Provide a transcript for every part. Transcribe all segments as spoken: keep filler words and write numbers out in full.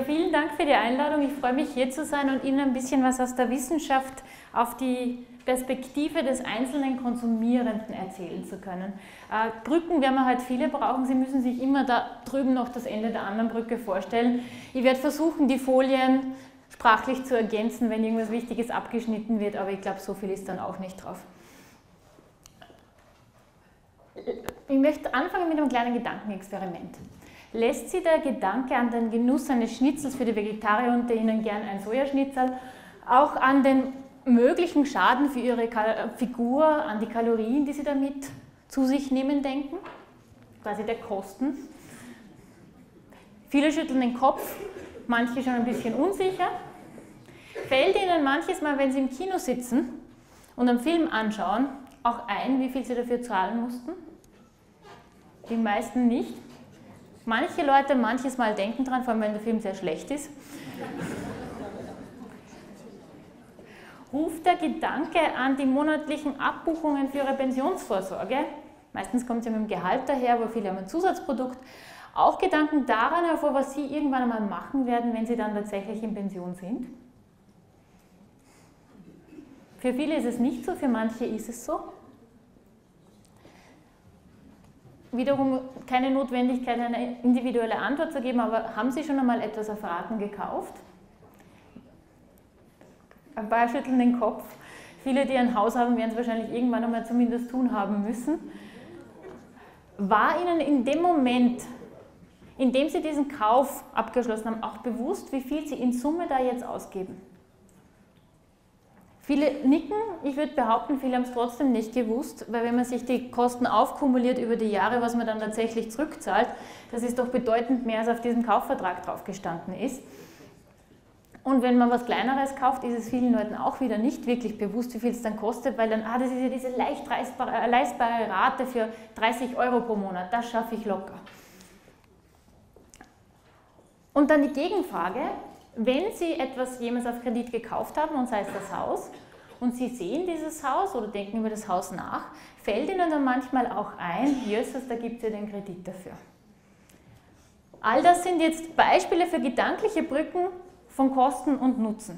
vielen Dank für die Einladung. Ich freue mich, hier zu sein und Ihnen ein bisschen was aus der Wissenschaft auf die Perspektive des einzelnen Konsumierenden erzählen zu können. Äh, Brücken werden wir halt viele brauchen. Sie müssen sich immer da drüben noch das Ende der anderen Brücke vorstellen. Ich werde versuchen, die Folien sprachlich zu ergänzen, wenn irgendwas Wichtiges abgeschnitten wird, aber ich glaube, so viel ist dann auch nicht drauf. Ich möchte anfangen mit einem kleinen Gedankenexperiment. Lässt Sie der Gedanke an den Genuss eines Schnitzels für die Vegetarier unter Ihnen gern ein Sojaschnitzel, auch an den möglichen Schaden für Ihre Figur, an die Kalorien, die Sie damit zu sich nehmen, denken? Quasi der Kosten. Viele schütteln den Kopf, manche schon ein bisschen unsicher. Fällt Ihnen manches Mal, wenn Sie im Kino sitzen und einen Film anschauen, auch ein, wie viel Sie dafür zahlen mussten? Die meisten nicht. Manche Leute manches Mal denken dran, vor allem wenn der Film sehr schlecht ist. Ruft der Gedanke an die monatlichen Abbuchungen für Ihre Pensionsvorsorge, meistens kommt es ja mit dem Gehalt daher, aber viele haben ein Zusatzprodukt, auch Gedanken daran hervor, was Sie irgendwann einmal machen werden, wenn Sie dann tatsächlich in Pension sind? Für viele ist es nicht so, für manche ist es so. Wiederum keine Notwendigkeit, eine individuelle Antwort zu geben, aber haben Sie schon einmal etwas auf Raten gekauft? Ein paar schütteln den Kopf. Viele, die ein Haus haben, werden es wahrscheinlich irgendwann einmal zumindest tun haben müssen. War Ihnen in dem Moment, in dem Sie diesen Kauf abgeschlossen haben, auch bewusst, wie viel Sie in Summe da jetzt ausgeben? Viele nicken, ich würde behaupten, viele haben es trotzdem nicht gewusst, weil wenn man sich die Kosten aufkumuliert über die Jahre, was man dann tatsächlich zurückzahlt, das ist doch bedeutend mehr, als auf diesem Kaufvertrag drauf gestanden ist. Und wenn man was Kleineres kauft, ist es vielen Leuten auch wieder nicht wirklich bewusst, wie viel es dann kostet, weil dann, ah, das ist ja diese leicht leistbare, äh, leistbare Rate für dreißig Euro pro Monat, das schaffe ich locker. Und dann die Gegenfrage: Wenn Sie etwas jemals auf Kredit gekauft haben, und sei es das Haus, und Sie sehen dieses Haus oder denken über das Haus nach, fällt Ihnen dann manchmal auch ein, Jesus, da gibt es ja den Kredit dafür. All das sind jetzt Beispiele für gedankliche Brücken von Kosten und Nutzen.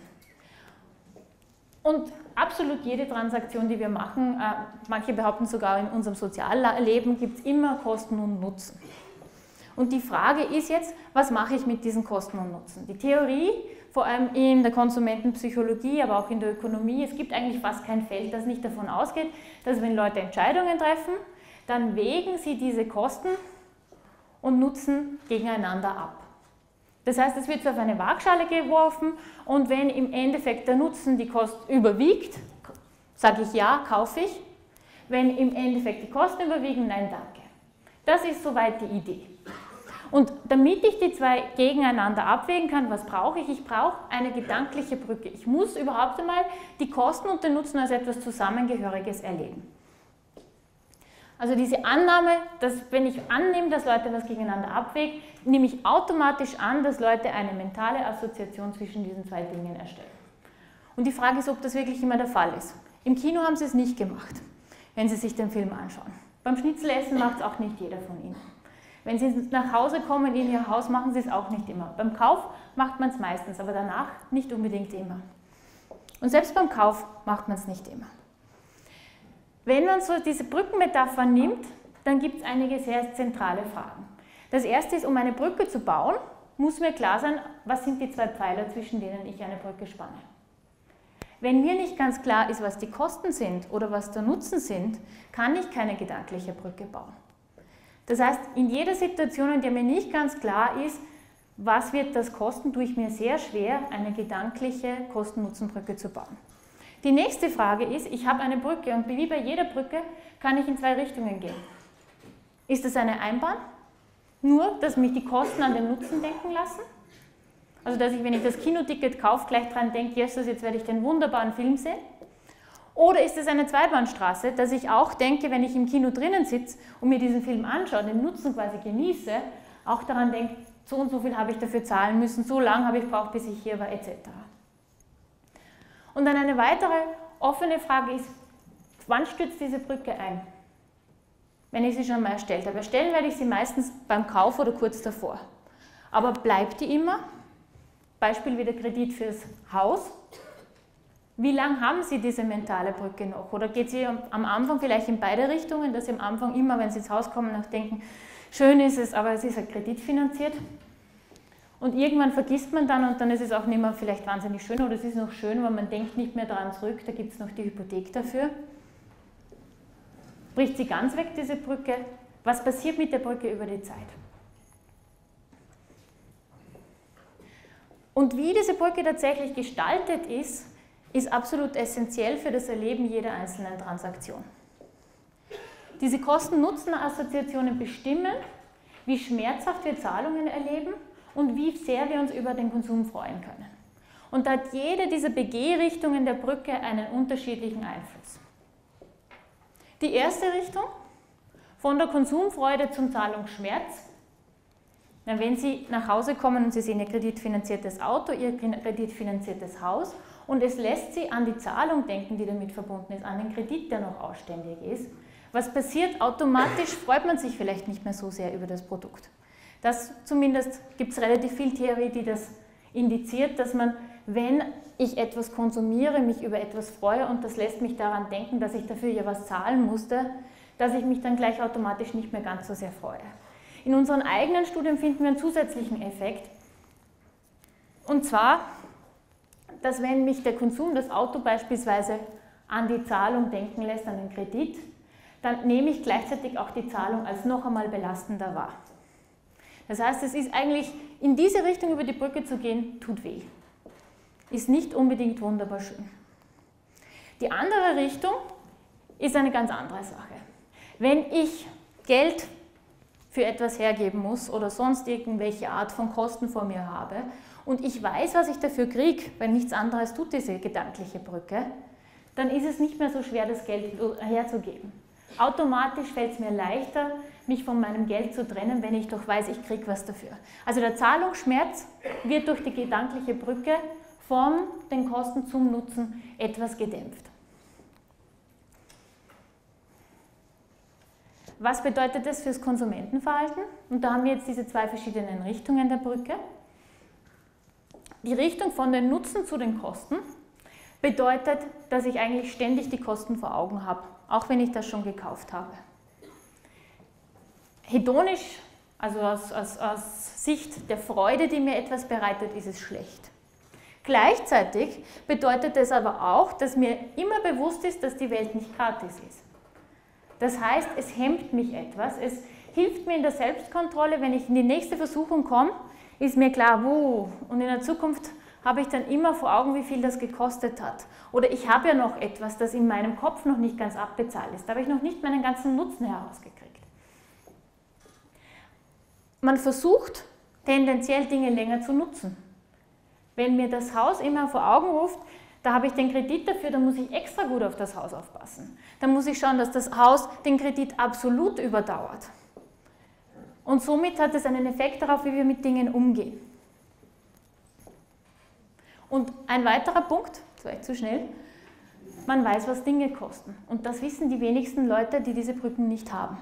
Und absolut jede Transaktion, die wir machen, äh, manche behaupten sogar in unserem Sozialleben, gibt es immer Kosten und Nutzen. Und die Frage ist jetzt, was mache ich mit diesen Kosten und Nutzen? Die Theorie, vor allem in der Konsumentenpsychologie, aber auch in der Ökonomie, es gibt eigentlich fast kein Feld, das nicht davon ausgeht, dass wenn Leute Entscheidungen treffen, dann wägen sie diese Kosten und Nutzen gegeneinander ab. Das heißt, es wird auf eine Waagschale geworfen und wenn im Endeffekt der Nutzen die Kosten überwiegt, sage ich ja, kaufe ich. Wenn im Endeffekt die Kosten überwiegen, nein, danke. Das ist soweit die Idee. Und damit ich die zwei gegeneinander abwägen kann, was brauche ich? Ich brauche eine gedankliche Brücke. Ich muss überhaupt einmal die Kosten und den Nutzen als etwas Zusammengehöriges erleben. Also diese Annahme, dass wenn ich annehme, dass Leute was gegeneinander abwägen, nehme ich automatisch an, dass Leute eine mentale Assoziation zwischen diesen zwei Dingen erstellen. Und die Frage ist, ob das wirklich immer der Fall ist. Im Kino haben sie es nicht gemacht, wenn sie sich den Film anschauen. Beim Schnitzelessen macht es auch nicht jeder von Ihnen. Wenn Sie nach Hause kommen in Ihr Haus, machen Sie es auch nicht immer. Beim Kauf macht man es meistens, aber danach nicht unbedingt immer. Und selbst beim Kauf macht man es nicht immer. Wenn man so diese Brückenmetapher nimmt, dann gibt es einige sehr zentrale Fragen. Das erste ist, um eine Brücke zu bauen, muss mir klar sein, was sind die zwei Pfeiler, zwischen denen ich eine Brücke spanne. Wenn mir nicht ganz klar ist, was die Kosten sind oder was der Nutzen sind, kann ich keine gedankliche Brücke bauen. Das heißt, in jeder Situation, in der mir nicht ganz klar ist, was wird das kosten, tue ich mir sehr schwer, eine gedankliche Kosten-Nutzen-Brücke zu bauen. Die nächste Frage ist, ich habe eine Brücke und wie bei jeder Brücke kann ich in zwei Richtungen gehen. Ist das eine Einbahn? Nur, dass mich die Kosten an den Nutzen denken lassen? Also, dass ich, wenn ich das Kinoticket kaufe, gleich dran denke, Jesus, jetzt werde ich den wunderbaren Film sehen? Oder ist es eine Zweibahnstraße, dass ich auch denke, wenn ich im Kino drinnen sitze und mir diesen Film anschaue, den Nutzen quasi genieße, auch daran denke, so und so viel habe ich dafür zahlen müssen, so lange habe ich gebraucht, bis ich hier war, et cetera. Und dann eine weitere offene Frage ist, wann stürzt diese Brücke ein? Wenn ich sie schon mal erstellt habe. Erstellen werde ich sie meistens beim Kauf oder kurz davor. Aber bleibt die immer? Beispiel wieder Kredit fürs Haus. Wie lange haben Sie diese mentale Brücke noch? Oder geht sie am Anfang vielleicht in beide Richtungen, dass Sie am Anfang immer, wenn Sie ins Haus kommen, noch denken, schön ist es, aber es ist halt kreditfinanziert. Und irgendwann vergisst man dann und dann ist es auch nicht mehr vielleicht wahnsinnig schön oder es ist noch schön, aber man denkt nicht mehr daran zurück, da gibt es noch die Hypothek dafür. Bricht sie ganz weg, diese Brücke? Was passiert mit der Brücke über die Zeit? Und wie diese Brücke tatsächlich gestaltet ist, ist absolut essentiell für das Erleben jeder einzelnen Transaktion. Diese Kosten-Nutzen-Assoziationen bestimmen, wie schmerzhaft wir Zahlungen erleben und wie sehr wir uns über den Konsum freuen können. Und da hat jede dieser Begehrichtungen der Brücke einen unterschiedlichen Einfluss. Die erste Richtung, von der Konsumfreude zum Zahlungsschmerz. Na, wenn Sie nach Hause kommen und Sie sehen Ihr kreditfinanziertes Auto, Ihr kreditfinanziertes Haus und es lässt Sie an die Zahlung denken, die damit verbunden ist, an den Kredit, der noch ausständig ist. Was passiert? Automatisch freut man sich vielleicht nicht mehr so sehr über das Produkt. Das zumindest gibt es relativ viel Theorie, die das indiziert, dass man, wenn ich etwas konsumiere, mich über etwas freue und das lässt mich daran denken, dass ich dafür ja was zahlen musste, dass ich mich dann gleich automatisch nicht mehr ganz so sehr freue. In unseren eigenen Studien finden wir einen zusätzlichen Effekt. Und zwar, dass wenn mich der Konsum, das Auto beispielsweise, an die Zahlung denken lässt, an den Kredit, dann nehme ich gleichzeitig auch die Zahlung als noch einmal belastender wahr. Das heißt, es ist eigentlich, in diese Richtung über die Brücke zu gehen, tut weh. Ist nicht unbedingt wunderbar schön. Die andere Richtung ist eine ganz andere Sache. Wenn ich Geld für etwas hergeben muss oder sonst irgendwelche Art von Kosten vor mir habe und ich weiß, was ich dafür kriege, weil nichts anderes tut diese gedankliche Brücke, dann ist es nicht mehr so schwer, das Geld herzugeben. Automatisch fällt es mir leichter, mich von meinem Geld zu trennen, wenn ich doch weiß, ich kriege was dafür. Also der Zahlungsschmerz wird durch die gedankliche Brücke von den Kosten zum Nutzen etwas gedämpft. Was bedeutet das fürs Konsumentenverhalten? Und da haben wir jetzt diese zwei verschiedenen Richtungen der Brücke. Die Richtung von den Nutzen zu den Kosten bedeutet, dass ich eigentlich ständig die Kosten vor Augen habe, auch wenn ich das schon gekauft habe. Hedonisch, also aus, aus, aus Sicht der Freude, die mir etwas bereitet, ist es schlecht. Gleichzeitig bedeutet es aber auch, dass mir immer bewusst ist, dass die Welt nicht gratis ist. Das heißt, es hemmt mich etwas, es hilft mir in der Selbstkontrolle, wenn ich in die nächste Versuchung komme, ist mir klar, wuh, und in der Zukunft habe ich dann immer vor Augen, wie viel das gekostet hat. Oder ich habe ja noch etwas, das in meinem Kopf noch nicht ganz abbezahlt ist, da habe ich noch nicht meinen ganzen Nutzen herausgekriegt. Man versucht tendenziell Dinge länger zu nutzen. Wenn mir das Haus immer vor Augen ruft, da habe ich den Kredit dafür, dann muss ich extra gut auf das Haus aufpassen. Dann muss ich schauen, dass das Haus den Kredit absolut überdauert. Und somit hat es einen Effekt darauf, wie wir mit Dingen umgehen. Und ein weiterer Punkt, das war echt zu schnell, man weiß, was Dinge kosten. Und das wissen die wenigsten Leute, die diese Brücken nicht haben.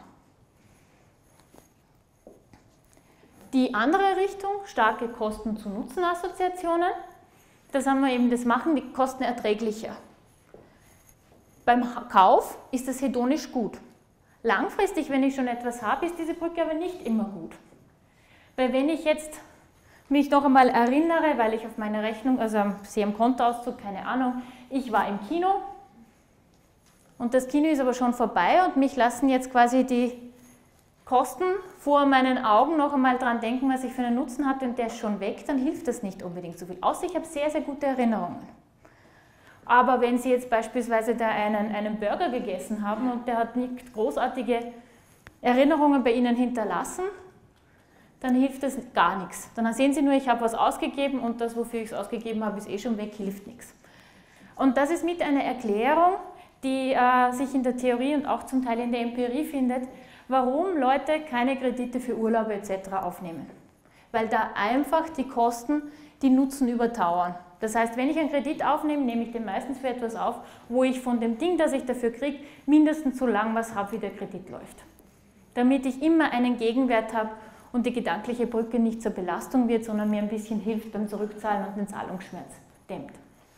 Die andere Richtung, starke Kosten-zu-Nutzen-Assoziationen, das haben wir eben, das machen die Kosten erträglicher. Beim Kauf ist das hedonisch gut. Langfristig, wenn ich schon etwas habe, ist diese Brücke aber nicht immer gut. Weil wenn ich jetzt mich noch einmal erinnere, weil ich auf meine Rechnung, also sehe am Kontoauszug, keine Ahnung, ich war im Kino und das Kino ist aber schon vorbei und mich lassen jetzt quasi die Kosten vor meinen Augen noch einmal dran denken, was ich für einen Nutzen hatte und der ist schon weg, dann hilft das nicht unbedingt so viel. Außer ich habe sehr, sehr gute Erinnerungen. Aber wenn Sie jetzt beispielsweise da einen, einen Burger gegessen haben und der hat nicht großartige Erinnerungen bei Ihnen hinterlassen, dann hilft das gar nichts. Dann sehen Sie nur, ich habe was ausgegeben und das, wofür ich es ausgegeben habe, ist eh schon weg, hilft nichts. Und das ist mit einer Erklärung, die äh, sich in der Theorie und auch zum Teil in der Empirie findet, warum Leute keine Kredite für Urlaube et cetera aufnehmen. Weil da einfach die Kosten die Nutzen übertauern. Das heißt, wenn ich einen Kredit aufnehme, nehme ich den meistens für etwas auf, wo ich von dem Ding, das ich dafür kriege, mindestens so lang was habe, wie der Kredit läuft. Damit ich immer einen Gegenwert habe und die gedankliche Brücke nicht zur Belastung wird, sondern mir ein bisschen hilft beim Zurückzahlen und den Zahlungsschmerz dämmt.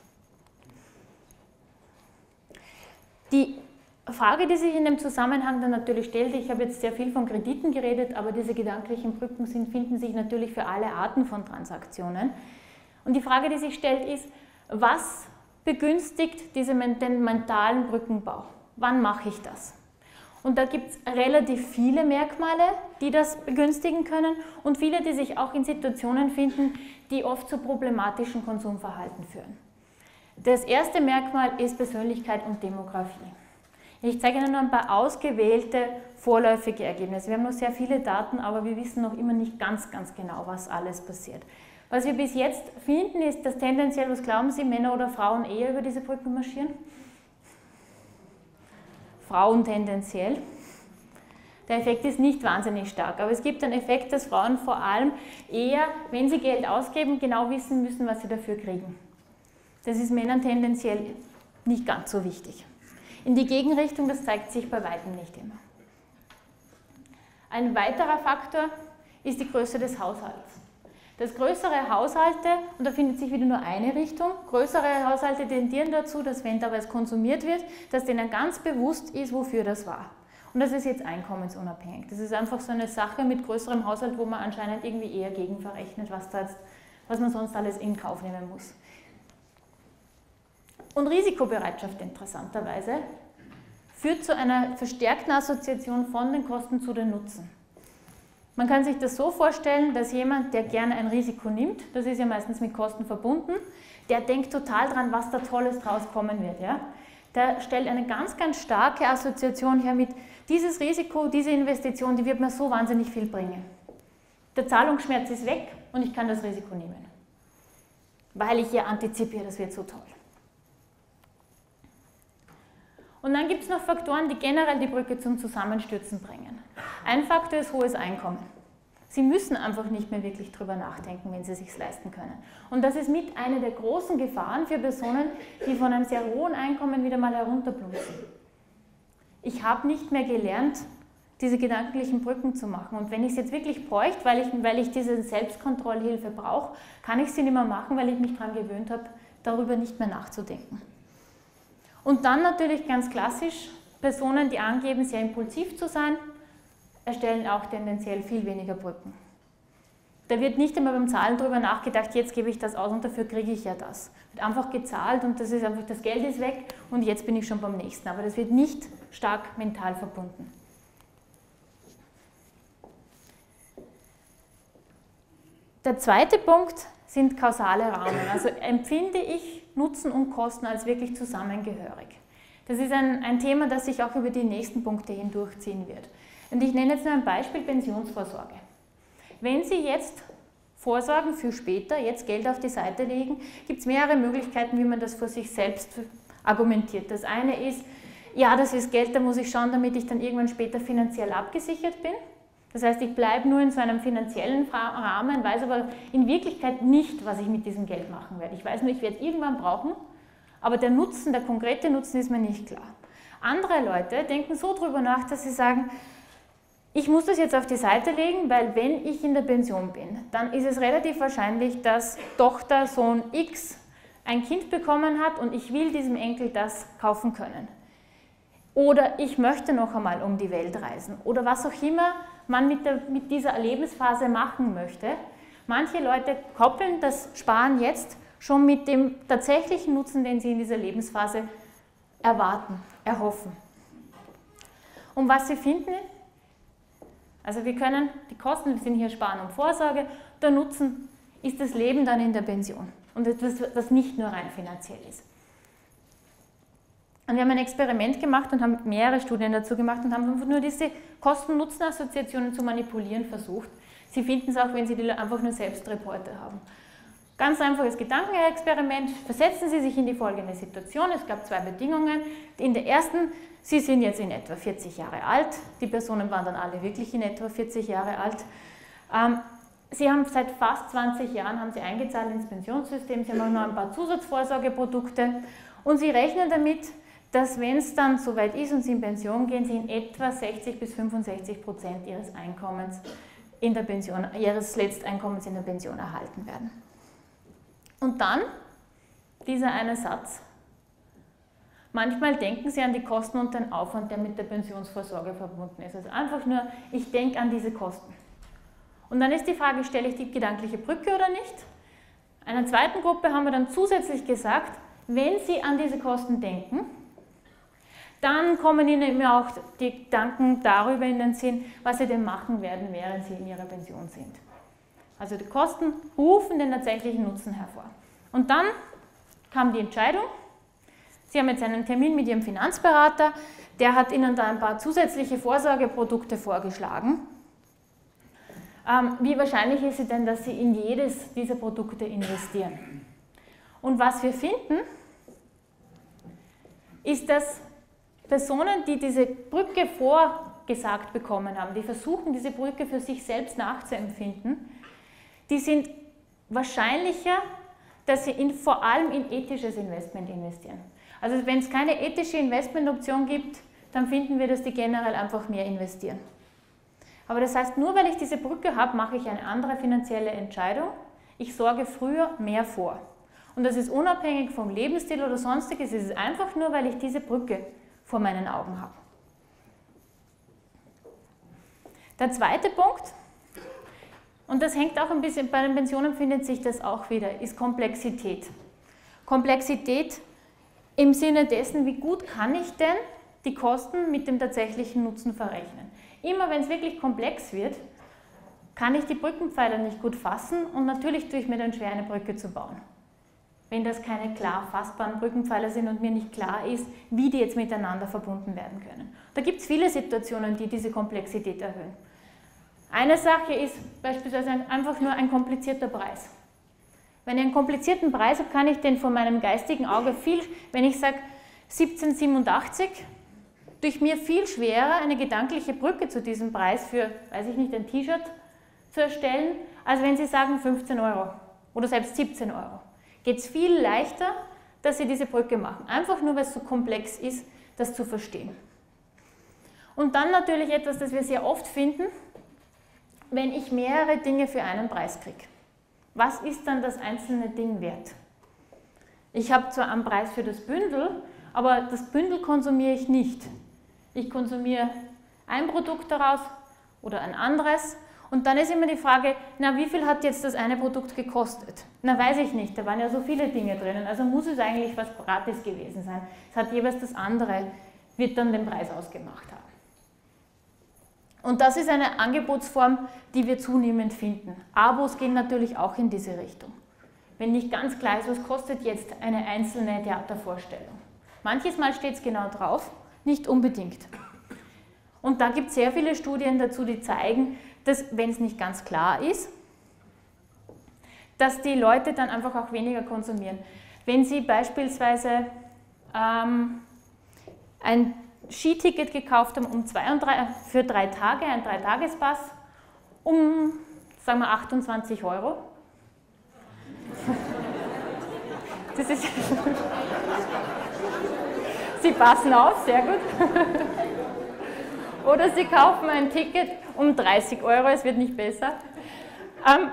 Die Frage, die sich in dem Zusammenhang dann natürlich stellt, ich habe jetzt sehr viel von Krediten geredet, aber diese gedanklichen Brücken sind, finden sich natürlich für alle Arten von Transaktionen. Und die Frage, die sich stellt, ist, was begünstigt diese, den mentalen Brückenbau? Wann mache ich das? Und da gibt es relativ viele Merkmale, die das begünstigen können und viele, die sich auch in Situationen finden, die oft zu problematischen Konsumverhalten führen. Das erste Merkmal ist Persönlichkeit und Demografie. Ich zeige Ihnen nur ein paar ausgewählte vorläufige Ergebnisse. Wir haben noch sehr viele Daten, aber wir wissen noch immer nicht ganz, ganz genau, was alles passiert. Was wir bis jetzt finden, ist, dass tendenziell, was glauben Sie, Männer oder Frauen eher über diese Brücke marschieren? Frauen tendenziell. Der Effekt ist nicht wahnsinnig stark, aber es gibt einen Effekt, dass Frauen vor allem eher, wenn sie Geld ausgeben, genau wissen müssen, was sie dafür kriegen. Das ist Männern tendenziell nicht ganz so wichtig. In die Gegenrichtung, das zeigt sich bei weitem nicht immer. Ein weiterer Faktor ist die Größe des Haushalts. Dass größere Haushalte, und da findet sich wieder nur eine Richtung, größere Haushalte tendieren dazu, dass wenn da was konsumiert wird, dass denen ganz bewusst ist, wofür das war. Und das ist jetzt einkommensunabhängig. Das ist einfach so eine Sache mit größerem Haushalt, wo man anscheinend irgendwie eher gegenverrechnet, was, da jetzt, was man sonst alles in Kauf nehmen muss. Und Risikobereitschaft interessanterweise führt zu einer verstärkten Assoziation von den Kosten zu den Nutzen. Man kann sich das so vorstellen, dass jemand, der gerne ein Risiko nimmt, das ist ja meistens mit Kosten verbunden, der denkt total dran, was da Tolles draus kommen wird. Ja? Der stellt eine ganz, ganz starke Assoziation her mit, dieses Risiko, diese Investition, die wird mir so wahnsinnig viel bringen. Der Zahlungsschmerz ist weg und ich kann das Risiko nehmen, weil ich ja antizipiere, das wird so toll. Und dann gibt es noch Faktoren, die generell die Brücke zum Zusammenstürzen bringen. Ein Faktor ist hohes Einkommen. Sie müssen einfach nicht mehr wirklich drüber nachdenken, wenn sie es sich leisten können. Und das ist mit einer der großen Gefahren für Personen, die von einem sehr hohen Einkommen wieder mal herunterplumpsen. Ich habe nicht mehr gelernt, diese gedanklichen Brücken zu machen. Und wenn ich es jetzt wirklich bräuchte, weil ich, weil ich diese Selbstkontrollhilfe brauche, kann ich sie nicht mehr machen, weil ich mich daran gewöhnt habe, darüber nicht mehr nachzudenken. Und dann natürlich ganz klassisch, Personen, die angeben, sehr impulsiv zu sein, erstellen auch tendenziell viel weniger Brücken. Da wird nicht einmal beim Zahlen darüber nachgedacht, jetzt gebe ich das aus und dafür kriege ich ja das. Wird einfach gezahlt und das ist einfach, das Geld ist weg und jetzt bin ich schon beim nächsten. Aber das wird nicht stark mental verbunden. Der zweite Punkt sind kausale Rahmen. Also empfinde ich Nutzen und Kosten als wirklich zusammengehörig. Das ist ein, ein Thema, das sich auch über die nächsten Punkte hindurchziehen wird. Und ich nenne jetzt nur ein Beispiel, Pensionsvorsorge. Wenn Sie jetzt vorsorgen für später, jetzt Geld auf die Seite legen, gibt es mehrere Möglichkeiten, wie man das vor sich selbst argumentiert. Das eine ist, ja, das ist Geld, da muss ich schauen, damit ich dann irgendwann später finanziell abgesichert bin. Das heißt, ich bleibe nur in so einem finanziellen Rahmen, weiß aber in Wirklichkeit nicht, was ich mit diesem Geld machen werde. Ich weiß nur, ich werde es irgendwann brauchen, aber der Nutzen, der konkrete Nutzen ist mir nicht klar. Andere Leute denken so drüber nach, dass sie sagen, ich muss das jetzt auf die Seite legen, weil wenn ich in der Pension bin, dann ist es relativ wahrscheinlich, dass Tochter, Sohn X ein Kind bekommen hat und ich will diesem Enkel das kaufen können. Oder ich möchte noch einmal um die Welt reisen oder was auch immer man mit, der, mit dieser Lebensphase machen möchte. Manche Leute koppeln das Sparen jetzt schon mit dem tatsächlichen Nutzen, den sie in dieser Lebensphase erwarten, erhoffen. Und was sie finden, also wir können, die Kosten sind hier Sparen und Vorsorge, der Nutzen ist das Leben dann in der Pension und etwas, das nicht nur rein finanziell ist. Und wir haben ein Experiment gemacht und haben mehrere Studien dazu gemacht und haben einfach nur diese Kosten-Nutzen-Assoziationen zu manipulieren versucht. Sie finden es auch, wenn Sie die einfach nur Selbstreporte haben. Ganz einfaches Gedankenexperiment. Versetzen Sie sich in die folgende Situation. Es gab zwei Bedingungen. In der ersten, Sie sind jetzt in etwa vierzig Jahre alt. Die Personen waren dann alle wirklich in etwa vierzig Jahre alt. Ähm, Sie haben seit fast zwanzig Jahren haben Sie eingezahlt ins Pensionssystem. Sie haben auch noch ein paar Zusatzvorsorgeprodukte. Und Sie rechnen damit, dass wenn es dann soweit ist und Sie in Pension gehen, Sie in etwa sechzig bis fünfundsechzig Prozent Ihres Einkommens in der Pension, ihres Letzteinkommens in der Pension erhalten werden. Und dann dieser eine Satz. Manchmal denken Sie an die Kosten und den Aufwand, der mit der Pensionsvorsorge verbunden ist. Also einfach nur, ich denke an diese Kosten. Und dann ist die Frage, stelle ich die gedankliche Brücke oder nicht? Einer zweiten Gruppe haben wir dann zusätzlich gesagt, wenn Sie an diese Kosten denken, dann kommen Ihnen immer auch die Gedanken darüber in den Sinn, was Sie denn machen werden, während Sie in Ihrer Pension sind. Also die Kosten rufen den tatsächlichen Nutzen hervor. Und dann kam die Entscheidung. Sie haben jetzt einen Termin mit Ihrem Finanzberater, der hat Ihnen da ein paar zusätzliche Vorsorgeprodukte vorgeschlagen. Ähm, wie wahrscheinlich ist es denn, dass Sie in jedes dieser Produkte investieren? Und was wir finden, ist, dass Personen, die diese Brücke vorgesagt bekommen haben, die versuchen, diese Brücke für sich selbst nachzuempfinden, die sind wahrscheinlicher, dass sie in, vor allem in ethisches Investment investieren. Also wenn es keine ethische Investmentoption gibt, dann finden wir, dass die generell einfach mehr investieren. Aber das heißt, nur weil ich diese Brücke habe, mache ich eine andere finanzielle Entscheidung. Ich sorge früher mehr vor. Und das ist unabhängig vom Lebensstil oder sonstiges, es ist einfach nur, weil ich diese Brücke vor meinen Augen habe. Der zweite Punkt, und das hängt auch ein bisschen, bei den Pensionen findet sich das auch wieder, ist Komplexität. Komplexität im Sinne dessen, wie gut kann ich denn die Kosten mit dem tatsächlichen Nutzen verrechnen. Immer wenn es wirklich komplex wird, kann ich die Brückenpfeiler nicht gut fassen und natürlich tue ich mir dann schwer, eine Brücke zu bauen. Wenn das keine klar fassbaren Brückenpfeiler sind und mir nicht klar ist, wie die jetzt miteinander verbunden werden können. Da gibt es viele Situationen, die diese Komplexität erhöhen. Eine Sache ist beispielsweise einfach nur ein komplizierter Preis. Wenn ich einen komplizierten Preis habe, kann ich den von meinem geistigen Auge viel, wenn ich sage siebzehnhundertsiebenundachtzig, durch mir viel schwerer eine gedankliche Brücke zu diesem Preis für, weiß ich nicht, ein T-Shirt zu erstellen, als wenn Sie sagen fünfzehn Euro oder selbst siebzehn Euro. Geht es viel leichter, dass Sie diese Brücke machen. Einfach nur, weil es so komplex ist, das zu verstehen. Und dann natürlich etwas, das wir sehr oft finden, wenn ich mehrere Dinge für einen Preis kriege. Was ist dann das einzelne Ding wert? Ich habe zwar einen Preis für das Bündel, aber das Bündel konsumiere ich nicht. Ich konsumiere ein Produkt daraus oder ein anderes. Und dann ist immer die Frage, na, wie viel hat jetzt das eine Produkt gekostet? Na, weiß ich nicht, da waren ja so viele Dinge drinnen, also muss es eigentlich was gratis gewesen sein. Es hat jeweils das andere, wird dann den Preis ausgemacht haben. Und das ist eine Angebotsform, die wir zunehmend finden. Abos gehen natürlich auch in diese Richtung. Wenn nicht ganz klar ist, was kostet jetzt eine einzelne Theatervorstellung. Manches Mal steht es genau drauf, nicht unbedingt. Und da gibt es sehr viele Studien dazu, die zeigen, dass, wenn es nicht ganz klar ist, dass die Leute dann einfach auch weniger konsumieren. Wenn Sie beispielsweise ähm, ein Skiticket gekauft haben um zwei und drei, für drei Tage, ein Dreitagespass, um, sagen wir, achtundzwanzig Euro. Das ist Sie passen auf, sehr gut. Oder Sie kaufen ein Ticket um dreißig Euro, es wird nicht besser. Ähm,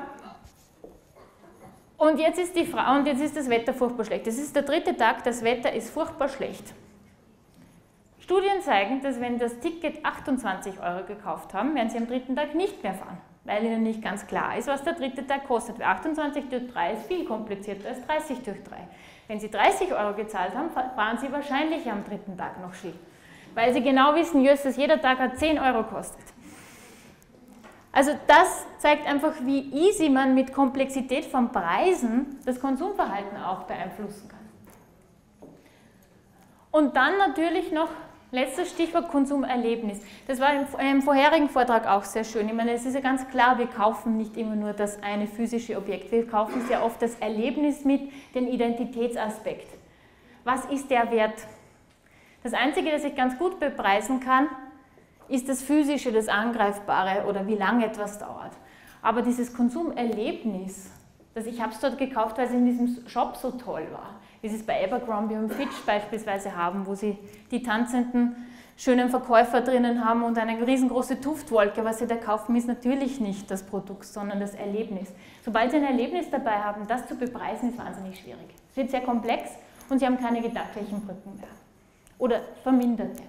und, jetzt ist die Fra- und jetzt ist das Wetter furchtbar schlecht. Das ist der dritte Tag, das Wetter ist furchtbar schlecht. Studien zeigen, dass wenn das Ticket achtundzwanzig Euro gekauft haben, werden Sie am dritten Tag nicht mehr fahren, weil Ihnen nicht ganz klar ist, was der dritte Tag kostet. Weil achtundzwanzig durch drei ist viel komplizierter als dreißig durch drei. Wenn Sie dreißig Euro gezahlt haben, fahren Sie wahrscheinlich am dritten Tag noch Ski. Weil Sie genau wissen, dass jeder Tag hat zehn Euro kostet. Also das zeigt einfach, wie easy man mit Komplexität von Preisen das Konsumverhalten auch beeinflussen kann. Und dann natürlich noch, letztes Stichwort Konsumerlebnis. Das war im vorherigen Vortrag auch sehr schön. Ich meine, es ist ja ganz klar, wir kaufen nicht immer nur das eine physische Objekt, wir kaufen sehr oft das Erlebnis mit, den Identitätsaspekt. Was ist der Wert? Das Einzige, das ich ganz gut bepreisen kann, ist das Physische, das Angreifbare oder wie lange etwas dauert. Aber dieses Konsumerlebnis, das ich habe es dort gekauft, weil es in diesem Shop so toll war, wie sie es bei Abercrombie und Fitch beispielsweise haben, wo sie die tanzenden schönen Verkäufer drinnen haben und eine riesengroße Duftwolke. Was Sie da kaufen, ist natürlich nicht das Produkt, sondern das Erlebnis. Sobald Sie ein Erlebnis dabei haben, das zu bepreisen, ist wahnsinnig schwierig. Es wird sehr komplex und Sie haben keine gedanklichen Brücken mehr. Oder verminderte.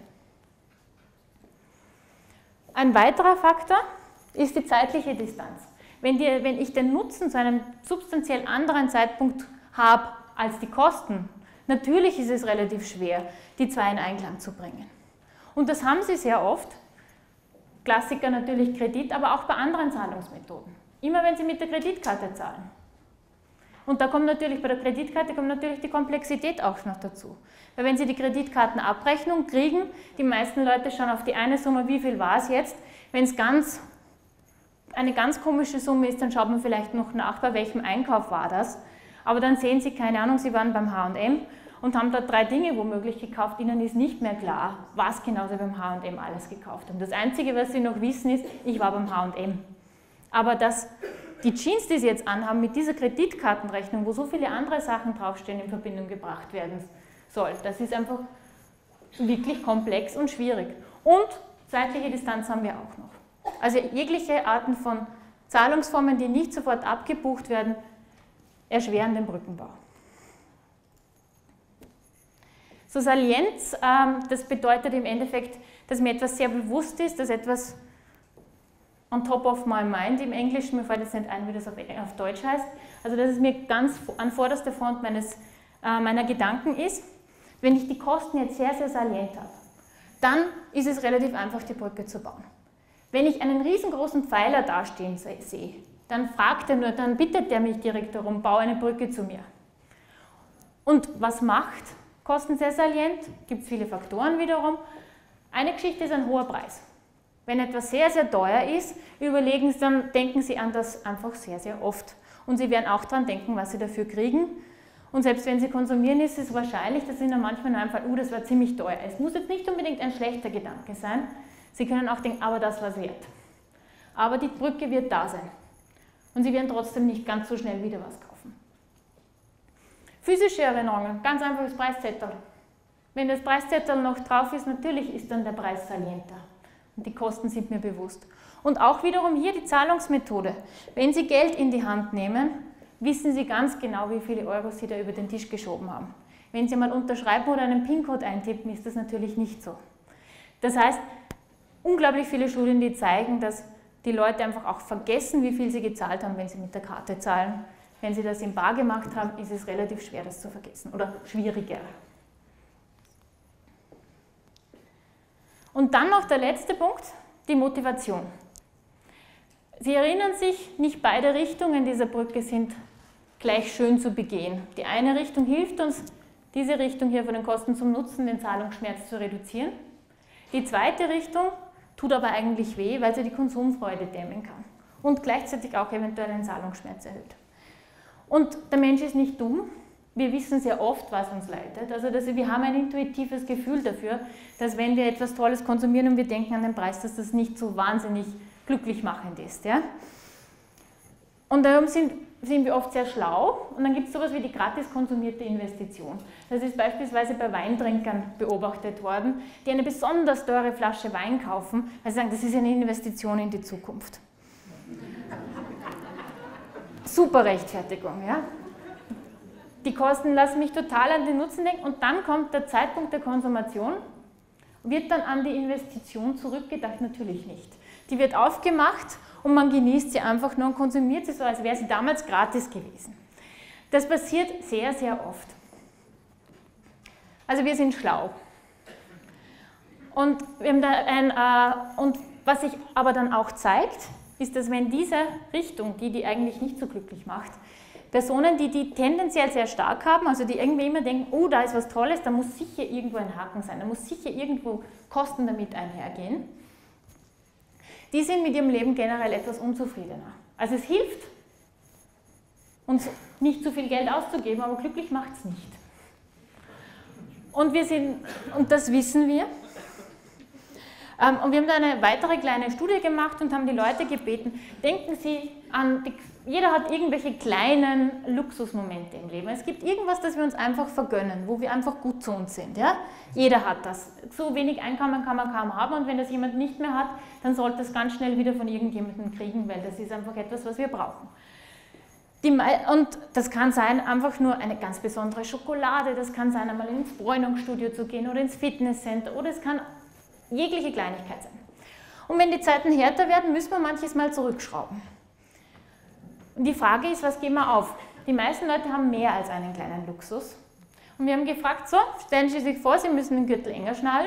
Ein weiterer Faktor ist die zeitliche Distanz. Wenn, die, wenn ich den Nutzen zu einem substanziell anderen Zeitpunkt habe als die Kosten, natürlich ist es relativ schwer, die zwei in Einklang zu bringen. Und das haben Sie sehr oft, Klassiker natürlich Kredit, aber auch bei anderen Zahlungsmethoden. Immer wenn Sie mit der Kreditkarte zahlen. Und da kommt natürlich, bei der Kreditkarte kommt natürlich die Komplexität auch noch dazu. Weil wenn Sie die Kreditkartenabrechnung kriegen, die meisten Leute schauen auf die eine Summe, wie viel war es jetzt. Wenn es ganz, eine ganz komische Summe ist, dann schaut man vielleicht noch nach, bei welchem Einkauf war das. Aber dann sehen Sie, keine Ahnung, Sie waren beim H und M und haben dort drei Dinge womöglich gekauft. Ihnen ist nicht mehr klar, was genau Sie beim H und M alles gekauft haben. Das Einzige, was Sie noch wissen, ist, ich war beim H und M. Aber das, die Jeans, die Sie jetzt anhaben, mit dieser Kreditkartenrechnung, wo so viele andere Sachen draufstehen, in Verbindung gebracht werden soll, das ist einfach wirklich komplex und schwierig. Und zeitliche Distanz haben wir auch noch. Also jegliche Arten von Zahlungsformen, die nicht sofort abgebucht werden, erschweren den Brückenbau. So Salienz, ähm, das bedeutet im Endeffekt, dass mir etwas sehr bewusst ist, dass etwas on top of my mind im Englischen, mir fällt jetzt nicht ein, wie das auf, auf Deutsch heißt, also dass es mir ganz an vorderster Front meines, äh, meiner Gedanken ist. Wenn ich die Kosten jetzt sehr, sehr salient habe, dann ist es relativ einfach, die Brücke zu bauen. Wenn ich einen riesengroßen Pfeiler dastehen sehe, dann fragt er nur, dann bittet er mich direkt darum, bau eine Brücke zu mir. Und was macht Kosten sehr salient? Gibt es viele Faktoren wiederum. Eine Geschichte ist ein hoher Preis. Wenn etwas sehr, sehr teuer ist, überlegen Sie dann, denken Sie an das einfach sehr, sehr oft. Und Sie werden auch daran denken, was Sie dafür kriegen. Und selbst wenn Sie konsumieren, ist es wahrscheinlich, dass Ihnen manchmal einfallen, uh, das war ziemlich teuer. Es muss jetzt nicht unbedingt ein schlechter Gedanke sein. Sie können auch denken, aber das war es wert. Aber die Brücke wird da sein. Und Sie werden trotzdem nicht ganz so schnell wieder was kaufen. Physische Erinnerungen, ganz einfach das Preiszettel. Wenn das Preiszettel noch drauf ist, natürlich ist dann der Preis salienter. Und die Kosten sind mir bewusst. Und auch wiederum hier die Zahlungsmethode. Wenn Sie Geld in die Hand nehmen, wissen Sie ganz genau, wie viele Euro Sie da über den Tisch geschoben haben. Wenn Sie mal unterschreiben oder einen PIN-Code eintippen, ist das natürlich nicht so. Das heißt, unglaublich viele Studien, die zeigen, dass die Leute einfach auch vergessen, wie viel sie gezahlt haben, wenn sie mit der Karte zahlen. Wenn sie das in bar gemacht haben, ist es relativ schwer, das zu vergessen oder schwieriger. Und dann noch der letzte Punkt, die Motivation. Sie erinnern sich, nicht beide Richtungen dieser Brücke sind gleich schön zu begehen. Die eine Richtung hilft uns, diese Richtung hier von den Kosten zum Nutzen, den Zahlungsschmerz zu reduzieren. Die zweite Richtung tut aber eigentlich weh, weil sie die Konsumfreude dämmen kann und gleichzeitig auch eventuell den Zahlungsschmerz erhöht. Und der Mensch ist nicht dumm. Wir wissen sehr oft, was uns leitet. Also dass wir haben ein intuitives Gefühl dafür, dass wenn wir etwas Tolles konsumieren und wir denken an den Preis, dass das nicht so wahnsinnig glücklich machend ist. Ja? Und darum sind, sind wir oft sehr schlau und dann gibt es sowas wie die gratis konsumierte Investition. Das ist beispielsweise bei Weintrinkern beobachtet worden, die eine besonders teure Flasche Wein kaufen, weil sie sagen, das ist eine Investition in die Zukunft. Super Rechtfertigung, ja? Die Kosten lassen mich total an den Nutzen denken und dann kommt der Zeitpunkt der Konsumation, wird dann an die Investition zurückgedacht? Natürlich nicht. Die wird aufgemacht und man genießt sie einfach nur und konsumiert sie so, als wäre sie damals gratis gewesen. Das passiert sehr, sehr oft. Also wir sind schlau. Und, wir haben da ein, äh, und was sich aber dann auch zeigt, ist, dass wenn diese Richtung, die die eigentlich nicht so glücklich macht, Personen, die die tendenziell sehr stark haben, also die irgendwie immer denken, oh, da ist was Tolles, da muss sicher irgendwo ein Haken sein, da muss sicher irgendwo Kosten damit einhergehen, die sind mit ihrem Leben generell etwas unzufriedener. Also es hilft, uns nicht zu viel Geld auszugeben, aber glücklich macht es nicht. Und, wir sind, und das wissen wir. Und wir haben da eine weitere kleine Studie gemacht und haben die Leute gebeten, denken Sie an, die, jeder hat irgendwelche kleinen Luxusmomente im Leben. Es gibt irgendwas, das wir uns einfach vergönnen, wo wir einfach gut zu uns sind. Ja? Jeder hat das. So wenig Einkommen kann man kaum haben und wenn das jemand nicht mehr hat, dann sollte es ganz schnell wieder von irgendjemandem kriegen, weil das ist einfach etwas, was wir brauchen. Die, und das kann sein, einfach nur eine ganz besondere Schokolade, das kann sein, einmal ins Bräunungsstudio zu gehen oder ins Fitnesscenter oder es kann jegliche Kleinigkeit sein. Und wenn die Zeiten härter werden, müssen wir manches Mal zurückschrauben. Und die Frage ist, was geben wir auf? Die meisten Leute haben mehr als einen kleinen Luxus. Und wir haben gefragt, so, stellen Sie sich vor, Sie müssen den Gürtel enger schnallen.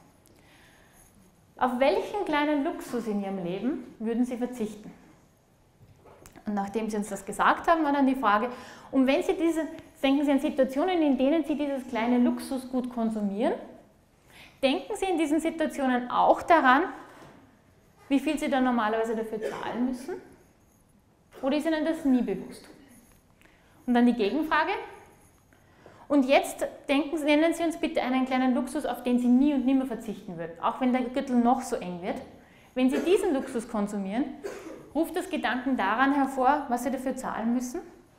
Auf welchen kleinen Luxus in Ihrem Leben würden Sie verzichten? Und nachdem Sie uns das gesagt haben, war dann die Frage, und wenn Sie diese, denken Sie an Situationen, in denen Sie dieses kleine Luxusgut konsumieren, denken Sie in diesen Situationen auch daran, wie viel Sie dann normalerweise dafür zahlen müssen? Oder ist Ihnen das nie bewusst? Und dann die Gegenfrage. Und jetzt denken Sie, nennen Sie uns bitte einen kleinen Luxus, auf den Sie nie und nimmer verzichten würden, auch wenn der Gürtel noch so eng wird. Wenn Sie diesen Luxus konsumieren, ruft das Gedanken daran hervor, was Sie dafür zahlen müssen.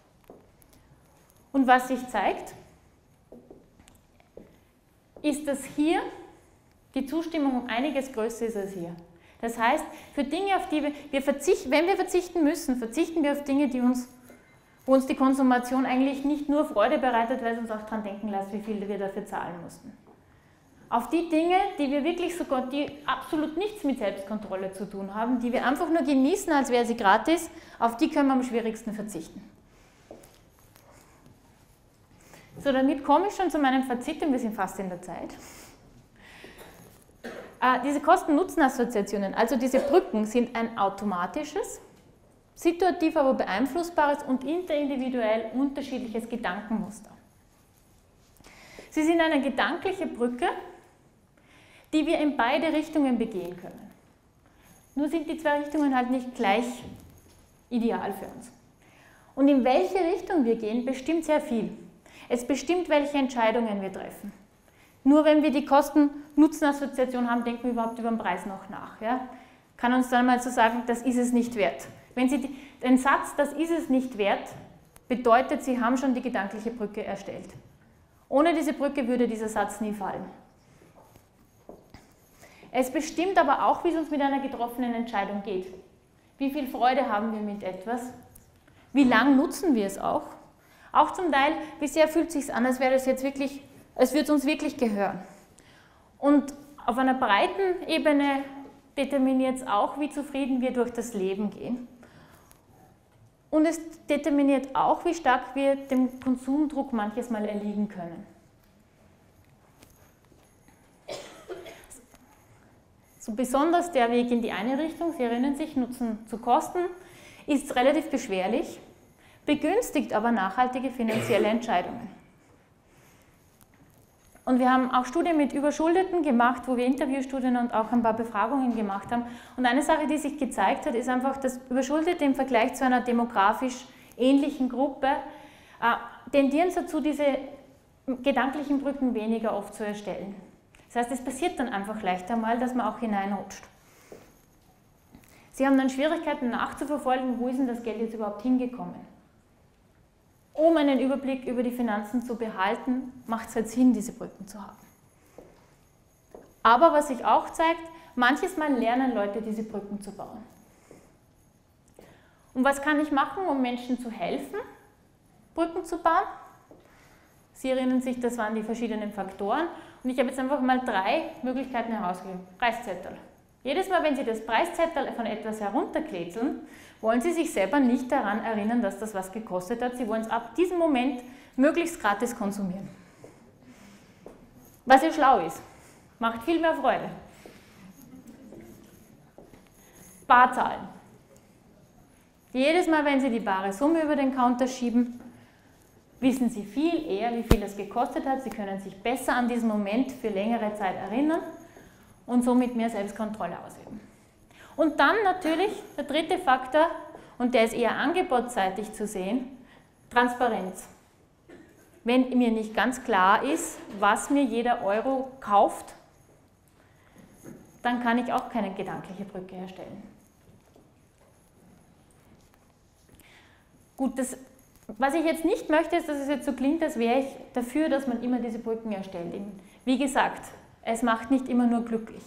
Und was sich zeigt, ist, dass hier die Zustimmung um einiges größer ist als hier. Das heißt, für Dinge, auf die wir, wir verzichten, wenn wir verzichten müssen, verzichten wir auf Dinge, die uns, wo uns die Konsumation eigentlich nicht nur Freude bereitet, weil es uns auch daran denken lässt, wie viel wir dafür zahlen mussten. Auf die Dinge, die wir wirklich sogar, die absolut nichts mit Selbstkontrolle zu tun haben, die wir einfach nur genießen, als wäre sie gratis, auf die können wir am schwierigsten verzichten. So, damit komme ich schon zu meinem Fazit und wir sind fast in der Zeit. Äh, diese Kosten-Nutzen-Assoziationen, also diese Brücken, sind ein automatisches, situativ aber beeinflussbares und interindividuell unterschiedliches Gedankenmuster. Sie sind eine gedankliche Brücke, die wir in beide Richtungen begehen können. Nur sind die zwei Richtungen halt nicht gleich ideal für uns. Und in welche Richtung wir gehen, bestimmt sehr viel. Es bestimmt, welche Entscheidungen wir treffen. Nur wenn wir die Kosten-Nutzen-Assoziation haben, denken wir überhaupt über den Preis noch nach. Ja? Kann uns dann mal so sagen, das ist es nicht wert. Wenn Sie die, den Satz, das ist es nicht wert, bedeutet, Sie haben schon die gedankliche Brücke erstellt. Ohne diese Brücke würde dieser Satz nie fallen. Es bestimmt aber auch, wie es uns mit einer getroffenen Entscheidung geht. Wie viel Freude haben wir mit etwas? Wie lang nutzen wir es auch? Auch zum Teil, wie sehr fühlt es sich an, als wäre das jetzt wirklich, als würde es uns wirklich gehören. Und auf einer breiten Ebene determiniert es auch, wie zufrieden wir durch das Leben gehen. Und es determiniert auch, wie stark wir dem Konsumdruck manches Mal erliegen können. So besonders der Weg in die eine Richtung, Sie erinnern sich, Nutzen zu Kosten, ist relativ beschwerlich, begünstigt aber nachhaltige finanzielle Entscheidungen. Und wir haben auch Studien mit Überschuldeten gemacht, wo wir Interviewstudien und auch ein paar Befragungen gemacht haben. Und eine Sache, die sich gezeigt hat, ist einfach, dass Überschuldete im Vergleich zu einer demografisch ähnlichen Gruppe äh, tendieren dazu, diese gedanklichen Brücken weniger oft zu erstellen. Das heißt, es passiert dann einfach leichter mal, dass man auch hineinrutscht. Sie haben dann Schwierigkeiten nachzuverfolgen, wo ist denn das Geld jetzt überhaupt hingekommen. Um einen Überblick über die Finanzen zu behalten, macht es halt Sinn, diese Brücken zu haben. Aber was sich auch zeigt, manches Mal lernen Leute, diese Brücken zu bauen. Und was kann ich machen, um Menschen zu helfen, Brücken zu bauen? Sie erinnern sich, das waren die verschiedenen Faktoren. Und ich habe jetzt einfach mal drei Möglichkeiten herausgegeben. Preiszettel. Jedes Mal, wenn Sie das Preiszettel von etwas herunterkritzeln, wollen Sie sich selber nicht daran erinnern, dass das was gekostet hat. Sie wollen es ab diesem Moment möglichst gratis konsumieren. Was ja schlau ist. Macht viel mehr Freude. Barzahlen. Jedes Mal, wenn Sie die bare Summe über den Counter schieben, wissen Sie viel eher, wie viel es gekostet hat. Sie können sich besser an diesen Moment für längere Zeit erinnern und somit mehr Selbstkontrolle ausüben. Und dann natürlich der dritte Faktor, und der ist eher angebotsseitig zu sehen, Transparenz. Wenn mir nicht ganz klar ist, was mir jeder Euro kauft, dann kann ich auch keine gedankliche Brücke herstellen. Gut, das, was ich jetzt nicht möchte, ist, dass es jetzt so klingt, als wäre ich dafür, dass man immer diese Brücken erstellt. Wie gesagt, es macht nicht immer nur glücklich.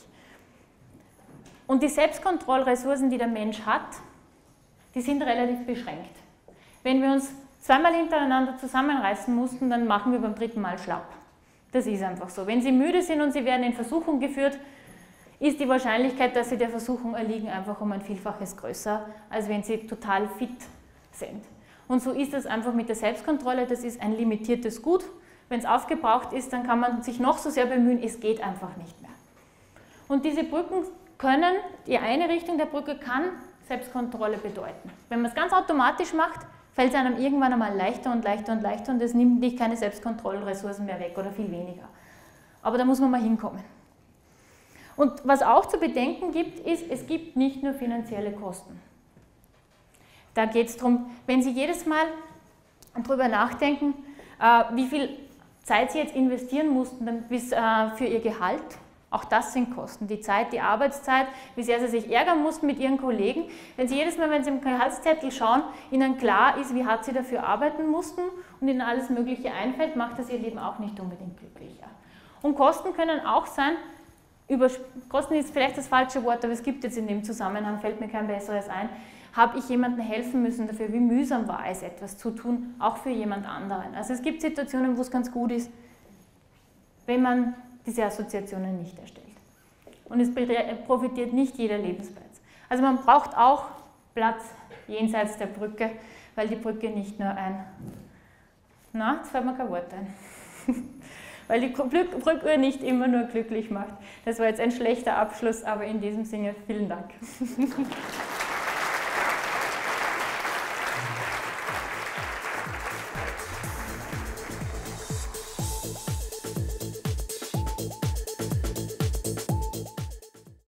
Und die Selbstkontrollressourcen, die der Mensch hat, die sind relativ beschränkt. Wenn wir uns zweimal hintereinander zusammenreißen mussten, dann machen wir beim dritten Mal schlapp. Das ist einfach so. Wenn Sie müde sind und Sie werden in Versuchung geführt, ist die Wahrscheinlichkeit, dass Sie der Versuchung erliegen, einfach um ein Vielfaches größer, als wenn Sie total fit sind. Und so ist es einfach mit der Selbstkontrolle, das ist ein limitiertes Gut. Wenn es aufgebraucht ist, dann kann man sich noch so sehr bemühen, es geht einfach nicht mehr. Und diese Brücken können, die eine Richtung der Brücke kann Selbstkontrolle bedeuten. Wenn man es ganz automatisch macht, fällt es einem irgendwann einmal leichter und leichter und leichter und es nimmt nicht keine Selbstkontrollressourcen mehr weg oder viel weniger. Aber da muss man mal hinkommen. Und was auch zu bedenken gibt, ist, es gibt nicht nur finanzielle Kosten. Da geht es darum, wenn Sie jedes Mal darüber nachdenken, wie viel Zeit Sie jetzt investieren mussten bis, für Ihr Gehalt, auch das sind Kosten. Die Zeit, die Arbeitszeit, wie sehr Sie sich ärgern mussten mit Ihren Kollegen. Wenn Sie jedes Mal, wenn Sie im Gehaltszettel schauen, Ihnen klar ist, wie hart Sie dafür arbeiten mussten und Ihnen alles Mögliche einfällt, macht das Ihr Leben auch nicht unbedingt glücklicher. Und Kosten können auch sein, über, Kosten ist vielleicht das falsche Wort, aber es gibt jetzt in dem Zusammenhang, fällt mir kein besseres ein, habe ich jemandem helfen müssen dafür, wie mühsam war es, etwas zu tun, auch für jemand anderen. Also es gibt Situationen, wo es ganz gut ist, wenn man diese Assoziationen nicht erstellt. Und es profitiert nicht jeder Lebensplatz. Also man braucht auch Platz jenseits der Brücke, weil die Brücke nicht nur ein, na, jetzt fällt mir kein Wort ein, weil die Brücke nicht immer nur glücklich macht. Das war jetzt ein schlechter Abschluss, aber in diesem Sinne vielen Dank.